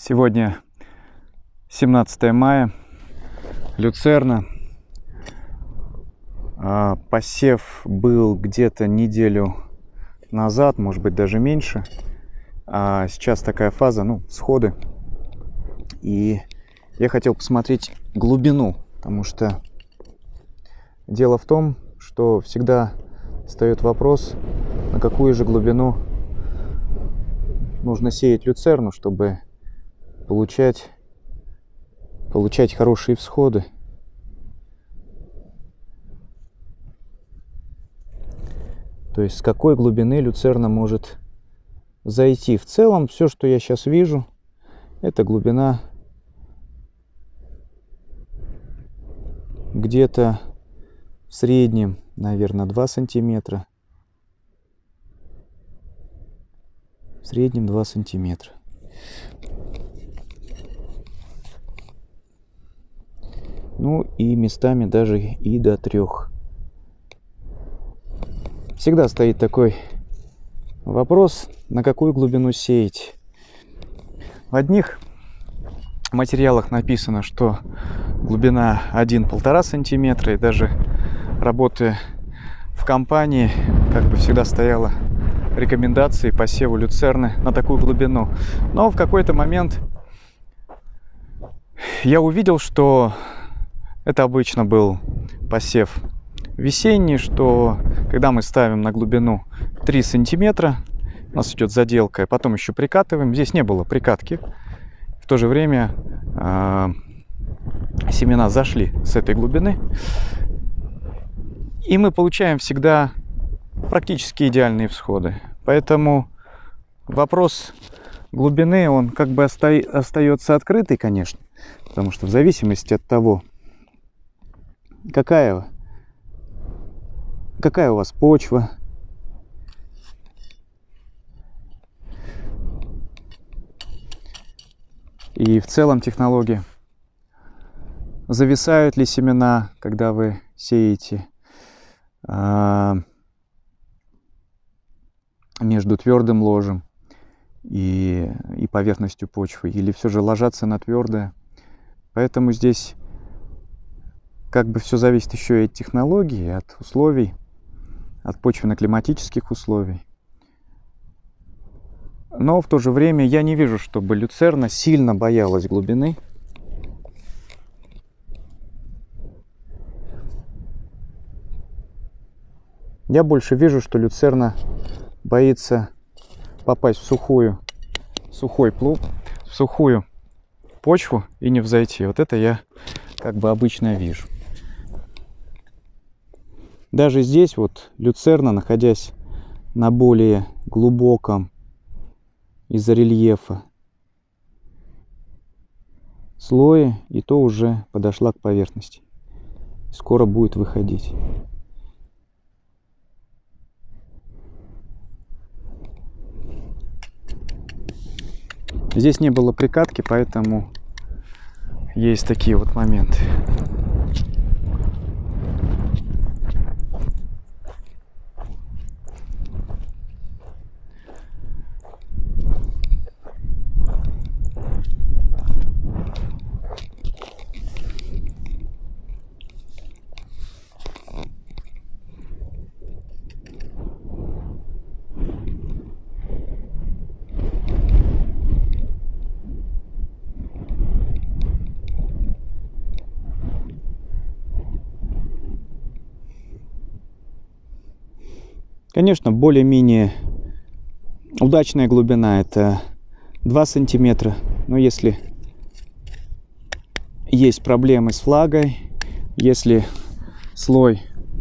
Сегодня 17 мая, люцерна. Посев был где-то неделю назад, может быть даже меньше. А сейчас такая фаза, всходы. И я хотел посмотреть глубину, потому что дело в том, что всегда встает вопрос, на какую же глубину нужно сеять люцерну, чтобы получать хорошие всходы. То есть с какой глубины люцерна может зайти. В целом все, что я сейчас вижу, это глубина где-то в среднем, наверное, 2 сантиметра. В среднем 2 сантиметра. И местами даже и до 3. Всегда стоит такой вопрос, на какую глубину сеять. В одних материалах написано, что глубина 1-1,5 сантиметра, и даже работая в компании, всегда стояла рекомендации посеву люцерны на такую глубину. Но в какой-то момент я увидел, что это обычно был посев весенний, что когда мы ставим на глубину 3 сантиметра, у нас идет заделка, и потом еще прикатываем. Здесь не было прикатки. В то же время семена зашли с этой глубины. И мы получаем всегда практически идеальные всходы. Поэтому вопрос глубины, он остается открытый, конечно. Потому что в зависимости от того, какая у вас почва, и в целом технология, зависают ли семена, когда вы сеете, между твердым ложем и поверхностью почвы, или все же ложатся на твердое. Поэтому здесь все зависит еще и от технологии, от условий, от почвенно-климатических условий. Но в то же время я не вижу, чтобы люцерна сильно боялась глубины. Я больше вижу, что люцерна боится попасть в сухую почву и не взойти. Вот это я обычно вижу. Даже здесь люцерна, находясь на более глубоком из-за рельефа слое, и то уже подошла к поверхности. Скоро будет выходить. Здесь не было прикатки, поэтому есть такие моменты. Конечно, более-менее удачная глубина — это 2 сантиметра. Но если есть проблемы с влагой, если слой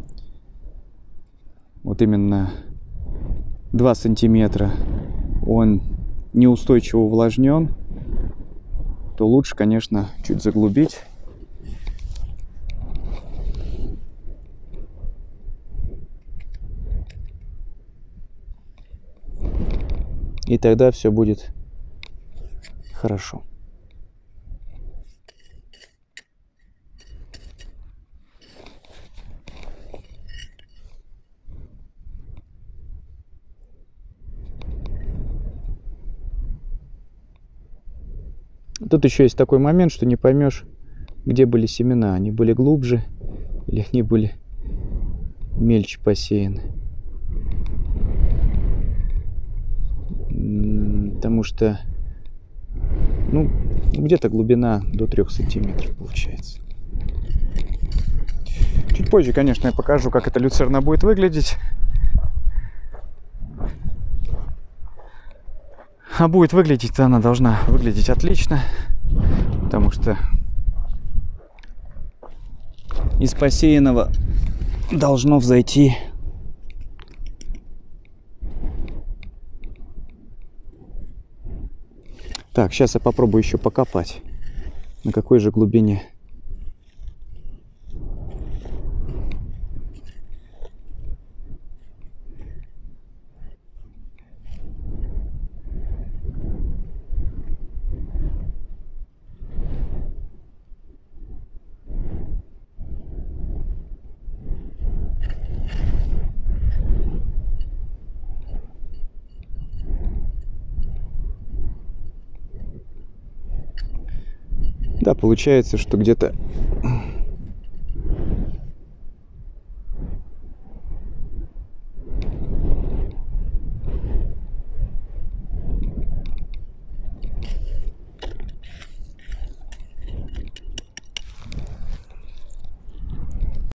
именно 2 сантиметра, он неустойчиво увлажнен, то лучше, конечно, чуть заглубить. И тогда все будет хорошо. Тут еще есть такой момент, что не поймешь, где были семена. Они были глубже или они были мельче посеяны. Потому что, ну, где-то глубина до 3 сантиметров получается. Чуть позже, конечно, я покажу, как эта люцерна будет выглядеть. А будет выглядеть, она должна выглядеть отлично, потому что из посеянного должно взойти Так, сейчас я попробую еще покопать. На какой же глубине? Да, получается, что где-то